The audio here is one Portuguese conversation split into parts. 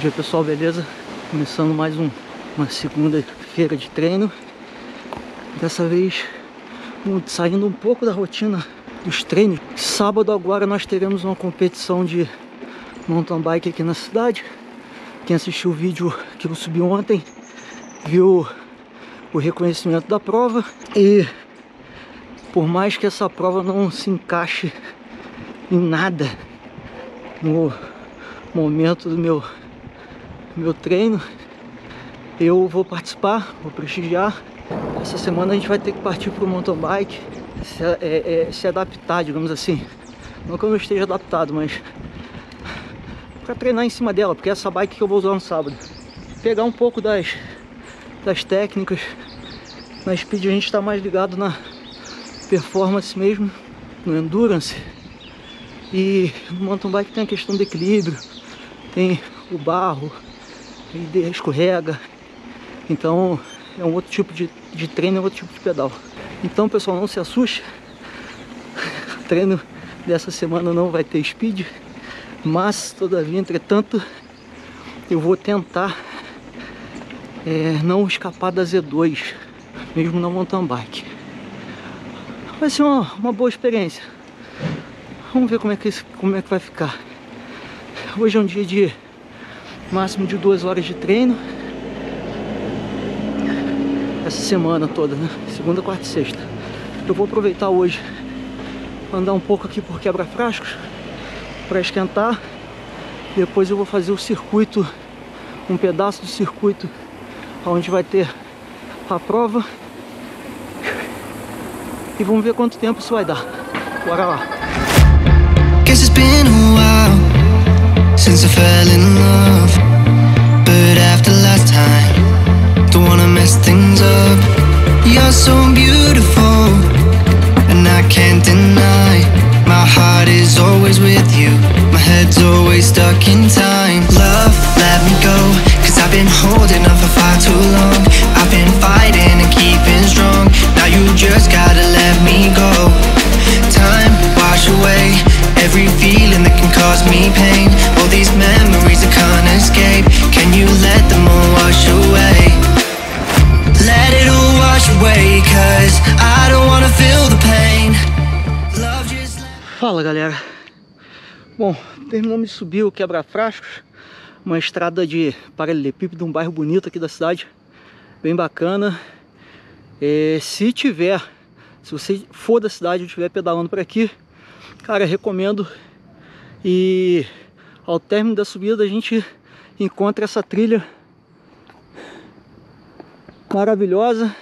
dia pessoal, beleza? Começando mais uma segunda-feira de treino. Dessa vez saindo um pouco da rotina dos treinos. Sábado agora nós teremos uma competição de mountain bike aqui na cidade. Quem assistiu o vídeo que eu subi ontem viu o reconhecimento da prova. E por mais que essa prova não se encaixe em nada no momento do meu treino, eu vou participar, vou prestigiar. Essa semana a gente vai ter que partir para o mountain bike, se adaptar, digamos assim. Não que eu não esteja adaptado, mas para treinar em cima dela, porque é essa bike que eu vou usar no sábado. Pegar um pouco das técnicas. Na speed a gente está mais ligado na performance mesmo, no endurance. E no mountain bike tem a questão do equilíbrio, tem o barro, ele escorrega. Então é um outro tipo de treino, é outro tipo de pedal. Então pessoal, não se assuste. O treino dessa semana não vai ter speed, mas todavia, entretanto, eu vou tentar não escapar da Z2, mesmo na mountain bike. Vai ser uma boa experiência. Vamos ver como é que vai ficar. Hoje é um dia de máximo de 2 horas de treino. Essa semana toda, né? Segunda, quarta e sexta. Eu vou aproveitar hoje, andar um pouco aqui por quebra-frascos para esquentar. Depois eu vou fazer o circuito, um pedaço do circuito onde vai ter a prova. E vamos ver quanto tempo isso vai dar. Bora lá. Guess it's been a while since I fell in love, but after last time, don't wanna mess things up. You're so beautiful, and I can't deny, my heart is always with you, my head's always stuck in time. Love, let me go, cause I've been holding on for far too long. I've been fighting and keeping strong, now you just gotta let me go. Time, wash away every feeling that can cause me pain. All these memories I can't escape, can you let them all wash away? Let it all wash away, cause I don't wanna feel the pain. Love just Fala galera. Bom, terminamos de subir o quebra-frascos, uma estrada de paralelepípedo, um bairro bonito aqui da cidade, bem bacana. Se você for da cidade e estiver pedalando por aqui, cara, recomendo. E ao término da subida a gente encontra essa trilha maravilhosa.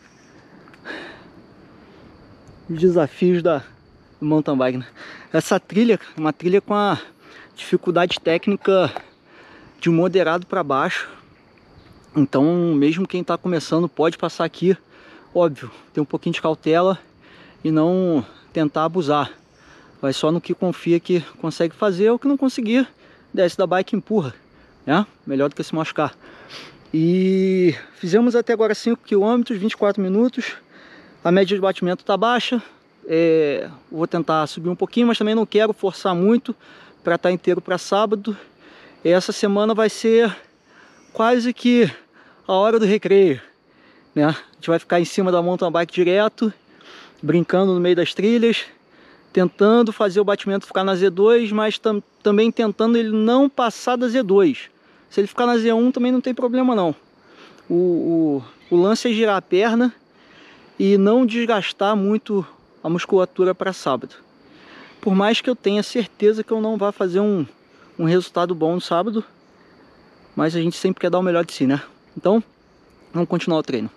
Os desafios do mountain bike, né? Essa trilha é uma trilha com a dificuldade técnica de moderado para baixo. Então mesmo quem está começando pode passar aqui. Óbvio, ter um pouquinho de cautela e não tentar abusar. Vai só no que confia que consegue fazer. O que não conseguir, desce da bike e empurra, né? Melhor do que se machucar. E fizemos até agora 5 km, 24 minutos. A média de batimento está baixa. Vou tentar subir um pouquinho, mas também não quero forçar muito para estar inteiro para sábado. Essa semana vai ser quase que a hora do recreio, né? A gente vai ficar em cima da mountain bike direto, brincando no meio das trilhas, tentando fazer o batimento ficar na Z2, mas também tentando ele não passar da Z2. Se ele ficar na Z1 também não tem problema não. O lance é girar a perna e não desgastar muito a musculatura para sábado. Por mais que eu tenha certeza que eu não vá fazer um resultado bom no sábado, mas a gente sempre quer dar o melhor de si, né? Então, vamos continuar o treino.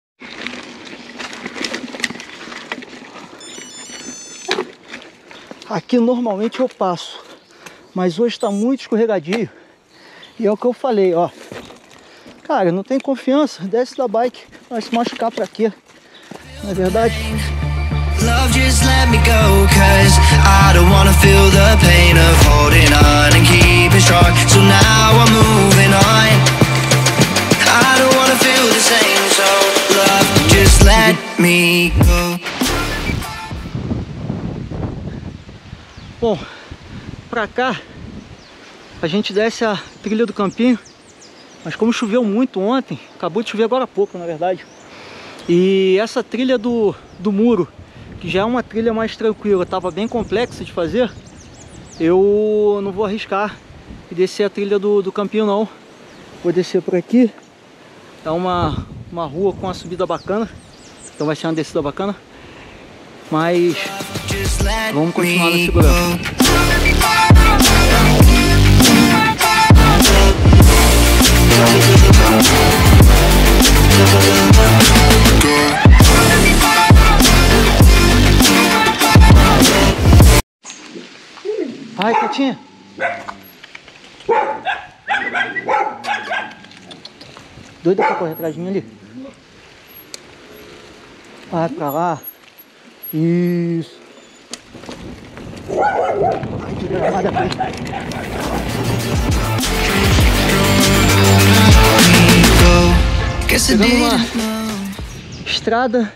Aqui normalmente eu passo, mas hoje está muito escorregadio. E é o que eu falei, ó. Cara, não tem confiança, desce da bike, vai se machucar pra quê? Não é verdade? Love, just let me go, cause I don't wanna feel the pain of holding on and keeping strong. So now I'm moving on, I don't wanna feel the same. So love, just let me go. Bom, pra cá a gente desce a trilha do campinho, mas como choveu muito ontem, acabou de chover agora há pouco, na verdade. E essa trilha do muro, que já é uma trilha mais tranquila, estava bem complexa de fazer, eu não vou arriscar e descer a trilha do campinho não. Vou descer por aqui. É uma rua com uma subida bacana, então vai ser uma descida bacana. Mas vamos continuar na segurança. Ai, Catinha. Doida pra correr atrás de mim ali. Vai pra lá. Isso. Ai, que gramada aqui. Chegando numa estrada,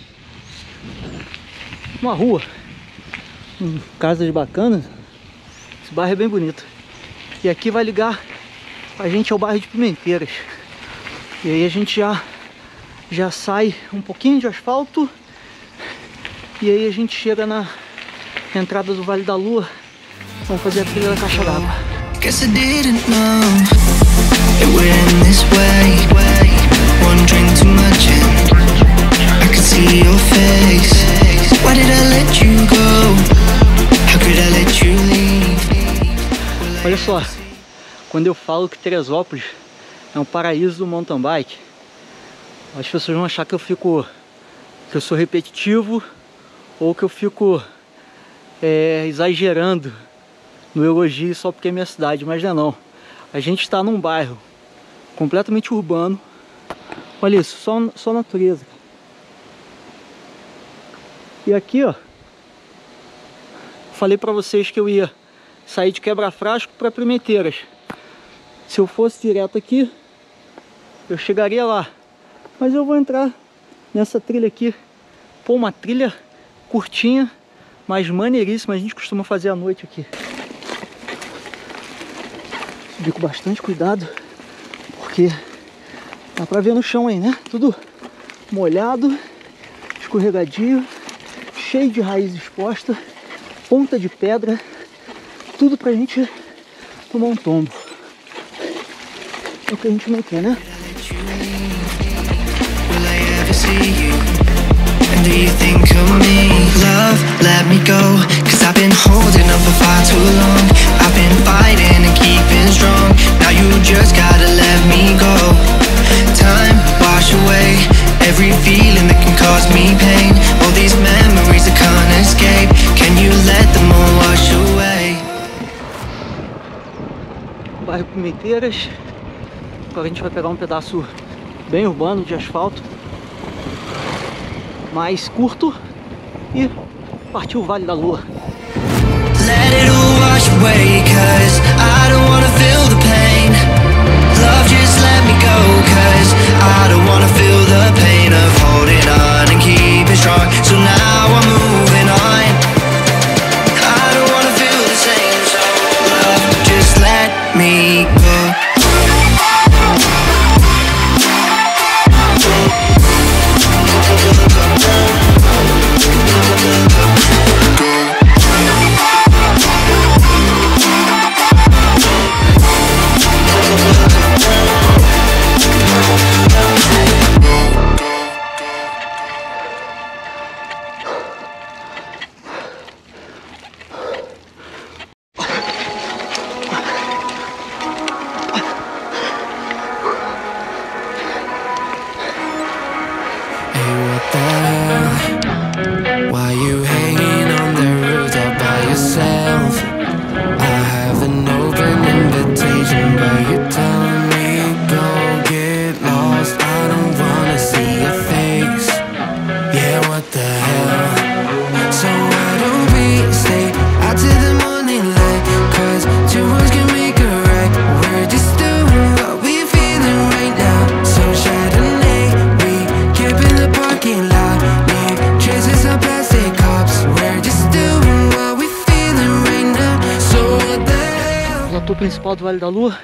uma rua, casas bacanas. Esse bairro é bem bonito. E aqui vai ligar a gente ao bairro de Pimenteiras. E aí a gente já sai um pouquinho de asfalto. E aí a gente chega na entrada do Vale da Lua. Vamos fazer a trilha da caixa d'água. Guess I didn't know it would end this way. One drink too much and I could see your face. Why did I let you go? How could I let you leave? Olha só, quando eu falo que Teresópolis é um paraíso do mountain bike, as pessoas vão achar que eu sou repetitivo ou que eu fico exagerando no elogio só porque é minha cidade, mas não é não. A gente está num bairro completamente urbano. Olha isso, só natureza. E aqui, ó, falei pra vocês que eu ia sair de Quebra-Frasco para Pimenteiras. Se eu fosse direto aqui, eu chegaria lá. Mas eu vou entrar nessa trilha aqui. Pô, uma trilha curtinha, mas maneiríssima. A gente costuma fazer à noite aqui. Subir com bastante cuidado, porque dá pra ver no chão aí, né? Tudo molhado, escorregadio, cheio de raiz exposta, ponta de pedra, tudo pra gente tomar um tombo. É o que a gente não quer, né? Do you think of me? Love, let me go, cause I've been holding on for far too long. I've been fighting and keeping strong. Now you just gotta let me go. Time, wash away every feeling that can cause me pain. All these memories I can't escape. Can you let them all wash away? Bairro Pimenteiras. Agora a gente vai pegar um pedaço bem urbano de asfalto, mais curto, e partiu o Vale da Lua. Let it all wash away, cause I don't wanna feel the pain. Love, just let me go, cause I don't wanna feel the pain of holding on and keeping strong. So now I'm moving on. I don't wanna feel the same, so love, just let me go. platô principal do Vale da Lua.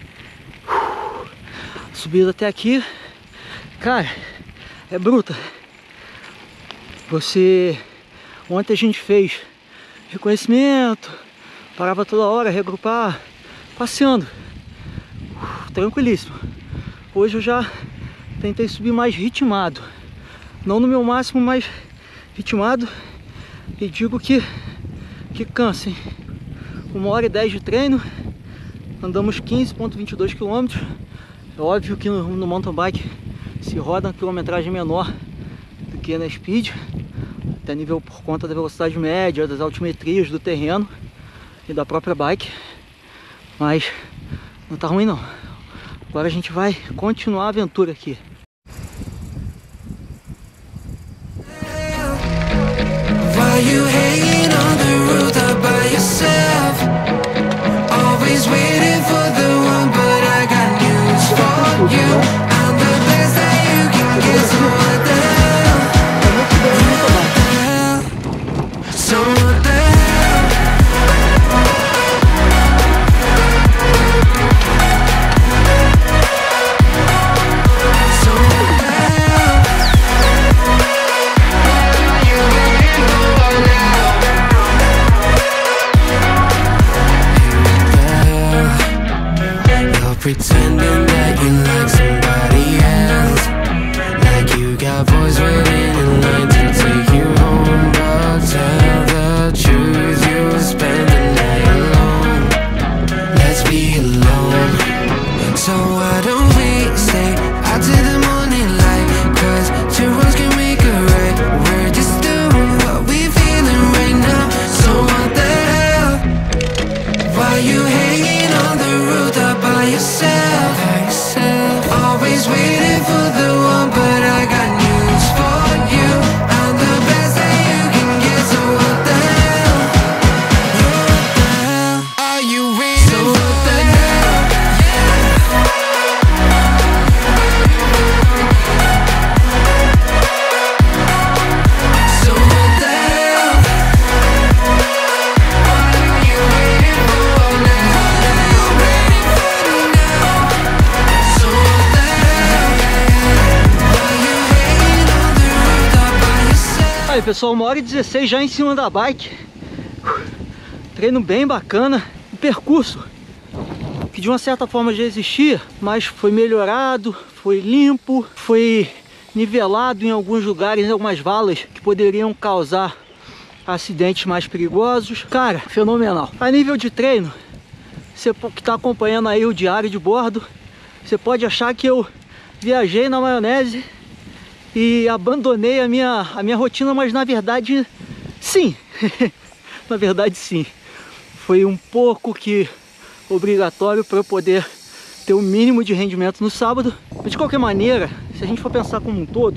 Subida até aqui, cara, é bruta. Ontem a gente fez reconhecimento, parava toda hora, reagrupar, passeando, tranquilíssimo. Hoje eu já tentei subir mais ritmado, não no meu máximo, mas ritmado, e digo que cansa, hein? 1h10 de treino, andamos 15,22 km. É óbvio que no mountain bike se roda uma quilometragem menor do que na speed, até nível por conta da velocidade média, das altimetrias do terreno e da própria bike, mas não tá ruim não. Agora a gente vai continuar a aventura aqui. Pretending that you like somebody else, like you got boys waiting in line to take you home. But tell the truth, you'll spend the night alone. Let's be alone. So why don't we stay out to the morning light? 'Cause two wrongs can make a right. We're just doing what we feeling right now. So what the hell? Why you hanging on the rooftop by yourself? Always waiting for the one, but I got news for you. I'm the best that you can get, so what the hell? What the hell are you waiting for? So what the hell? So what the hell? What are you waiting for now? Aí pessoal, 1h16 já em cima da bike. Treino bem bacana. O percurso, que de uma certa forma já existia, mas foi melhorado, foi limpo, foi nivelado em alguns lugares, em algumas valas que poderiam causar acidentes mais perigosos. Cara, fenomenal. A nível de treino, você que está acompanhando aí o diário de bordo, você pode achar que eu viajei na maionese e abandonei a minha rotina, mas na verdade sim. Na verdade sim, foi um pouco que obrigatório para eu poder ter o mínimo de rendimento no sábado. Mas de qualquer maneira, se a gente for pensar como um todo,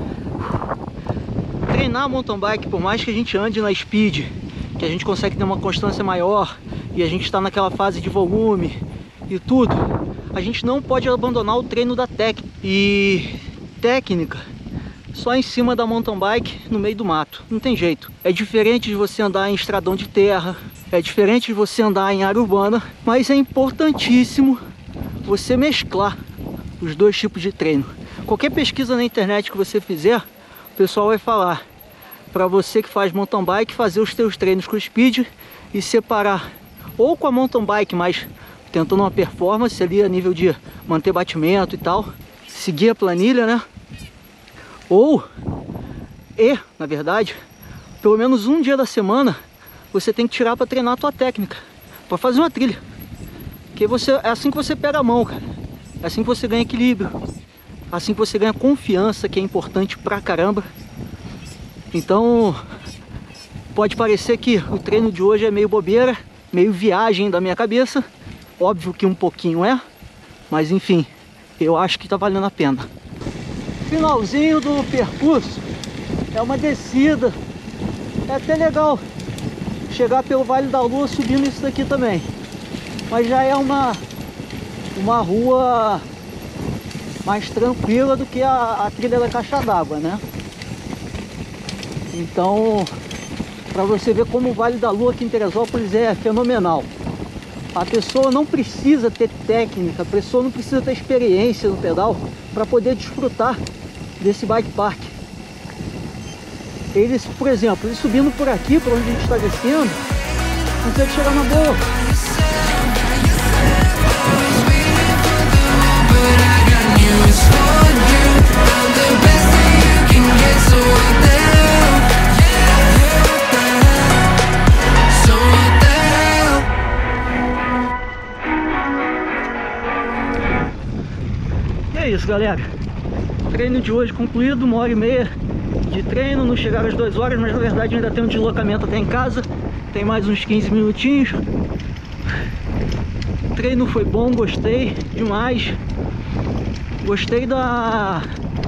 treinar mountain bike, por mais que a gente ande na speed, que a gente consegue ter uma constância maior e a gente está naquela fase de volume e tudo, a gente não pode abandonar o treino da técnica. E técnica só em cima da mountain bike no meio do mato, não tem jeito. É diferente de você andar em estradão de terra, é diferente de você andar em área urbana, mas é importantíssimo você mesclar os dois tipos de treino. Qualquer pesquisa na internet que você fizer, o pessoal vai falar para você que faz mountain bike fazer os seus treinos com speed e separar ou com a mountain bike, mas tentando uma performance ali a nível de manter batimento e tal, seguir a planilha, né? Na verdade, pelo menos um dia da semana você tem que tirar para treinar a tua técnica, para fazer uma trilha. Porque é assim que você pega a mão, cara. É assim que você ganha equilíbrio. É assim que você ganha confiança, que é importante pra caramba. Então, pode parecer que o treino de hoje é meio bobeira, meio viagem da minha cabeça. Óbvio que um pouquinho é, mas enfim, eu acho que tá valendo a pena. Finalzinho do percurso é uma descida. É até legal chegar pelo Vale da Lua subindo isso daqui também, mas já é uma rua mais tranquila do que a trilha da caixa d'água, né? Então, para você ver como o Vale da Lua aqui em Teresópolis é fenomenal. A pessoa não precisa ter técnica, a pessoa não precisa ter experiência no pedal para poder desfrutar desse bike park. Eles, por exemplo, eles subindo por aqui, por onde a gente está descendo, consegue chegar na boa. E é isso, galera. Treino de hoje concluído, 1h30 de treino, não chegaram às 2 horas, mas na verdade ainda tem um deslocamento até em casa, tem mais uns 15 minutinhos. O treino foi bom, gostei demais, gostei da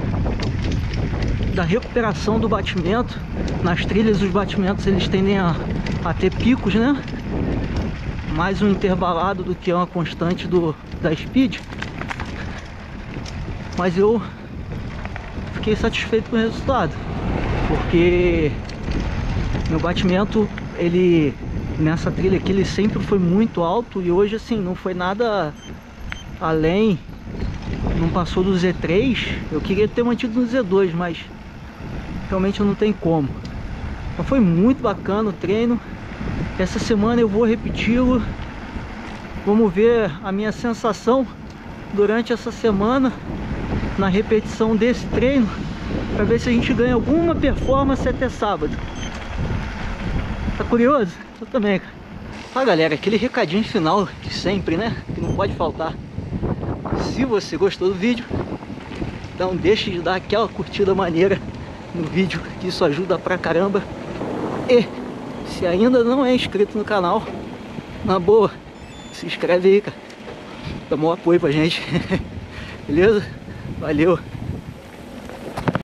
recuperação do batimento. Nas trilhas os batimentos eles tendem a ter picos, né? Mais um intervalado do que uma constante da speed, mas eu fiquei satisfeito com o resultado, porque meu batimento, ele nessa trilha aqui, ele sempre foi muito alto, e hoje assim não foi nada além, não passou do Z3. Eu queria ter mantido no Z2, mas realmente não tem como. Então foi muito bacana o treino. Essa semana eu vou repeti-lo, vamos ver a minha sensação durante essa semana na repetição desse treino, para ver se a gente ganha alguma performance até sábado. Tá curioso? Eu também, cara. Ah, galera, aquele recadinho final de sempre, né? Que não pode faltar. Se você gostou do vídeo, não deixe de dar aquela curtida maneira no vídeo, que isso ajuda pra caramba. E se ainda não é inscrito no canal, na boa, se inscreve aí, cara. Dá um apoio pra gente. Beleza? Valeu!